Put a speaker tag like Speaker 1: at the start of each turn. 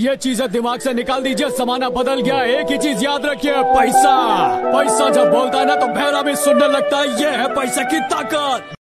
Speaker 1: ये चीजें दिमाग से निकाल दीजिए, जमाना बदल गया। एक ही चीज याद रखिए, पैसा। पैसा जब बोलता है ना तो भैरा भी सुनने लगता है। ये है पैसे की ताकत।